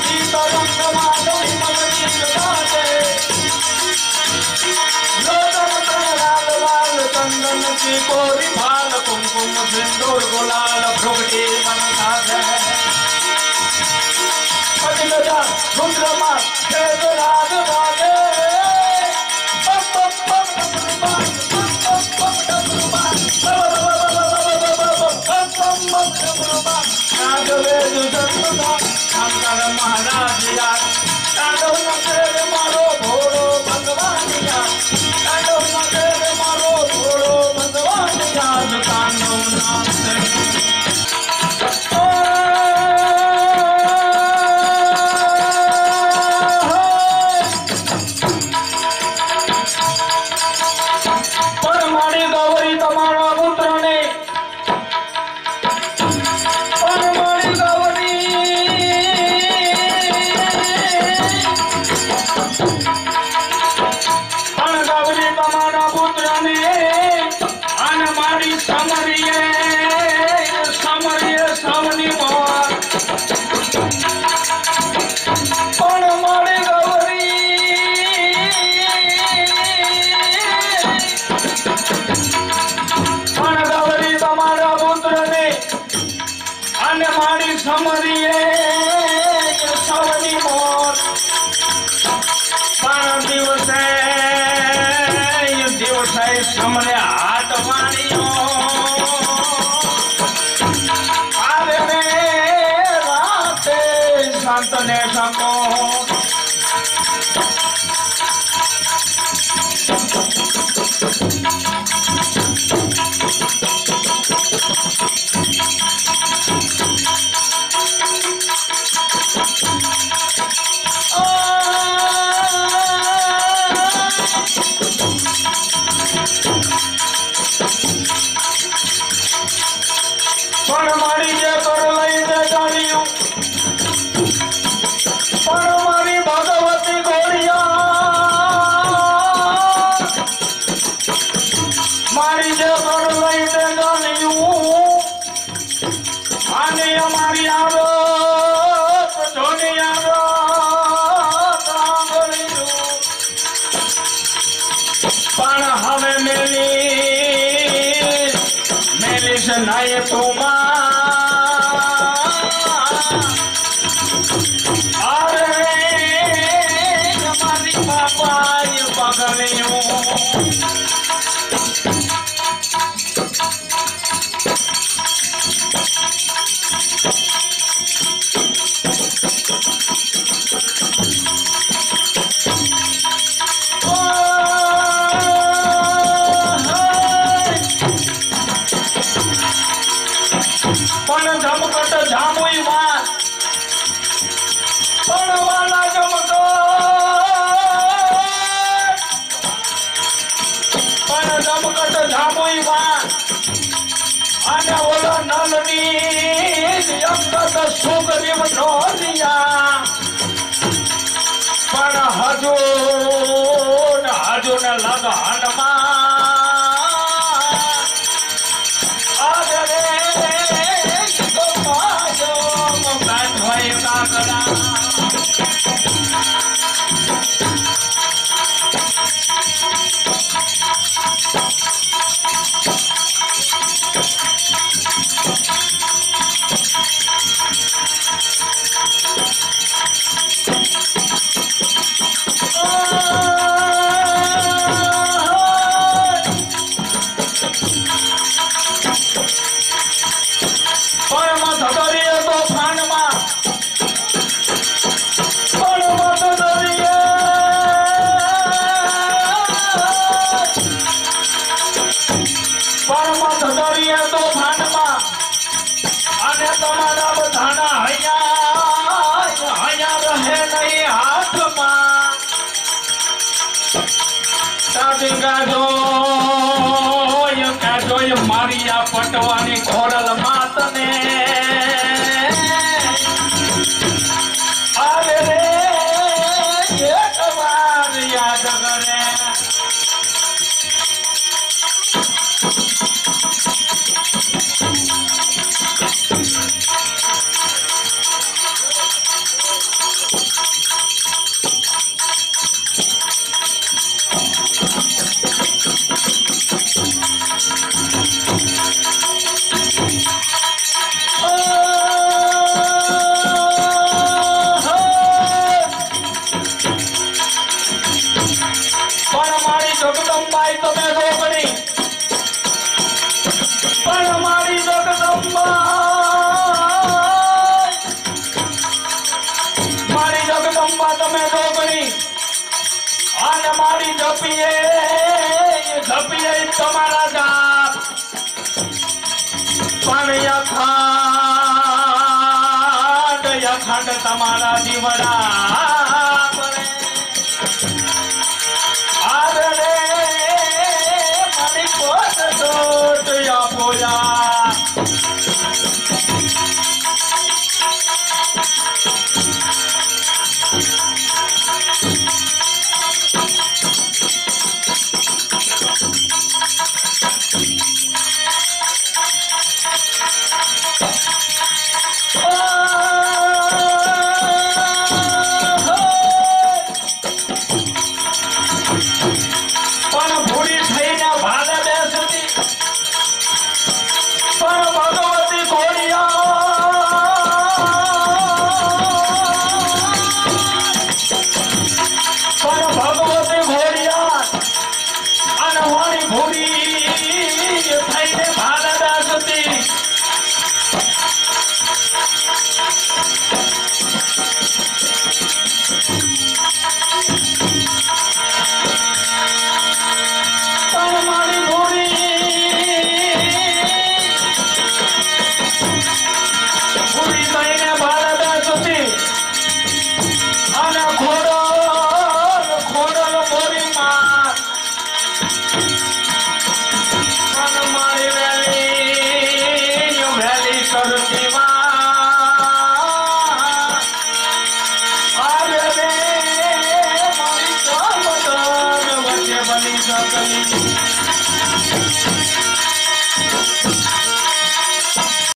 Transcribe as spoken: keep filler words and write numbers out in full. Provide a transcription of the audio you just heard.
कोरी भाल कुमकुम सिंदूर गुलाल भुगटी मन साधे पतिगजा रुद्रमा खेत राज बाजे महाराज यार तांडव नचे मारो भोरो भगवान यार तांडव नचे मारो भोरो भगवान यार तांडव नाचे परमाणी गौरी तमारा पुत्र ने परमाणी गौरी गौरी तमारा पुत्र ने अनमारी समरिये समरिये सवनी मोर परमाणी गौरी गौरी तमारा पुत्र ने अनमारी समरिये सवनी मोर पर दिवसे दिवसे समरे हाथ वाणियो आवे रे राते संत ने सको परमारी जे कर लई दे जानियो परमारी भगवती गोरिया मारी जे कर लई दे जानियो आने हमारी आरो जोनी आरो तांगलियो पण हवे मेली मेली से नाये तुमा अरे हमारी बाबा ये बगलियों पण झमकट झामुई वार पण वाला झमकट पण झमकट झामुई वार आने ओला नलनी अंगत सुग्रीव ढोलिया पण हजून हजून लग हनुमान मारिया पटवानी खोड़ल मात ने अरे रे एक बार याद करे જગદંબાઈ તમે જોગણી પણ મારી જગદંબા મારી જગદંબા તમે જોગણી અને મારી જપીએ જપીએ તમારા જાપ પણ યખાંડ યખાંડ તમારા દીવડા પડે આરડે મારી કોટ ટોટ યાપોયા અને ઘોડો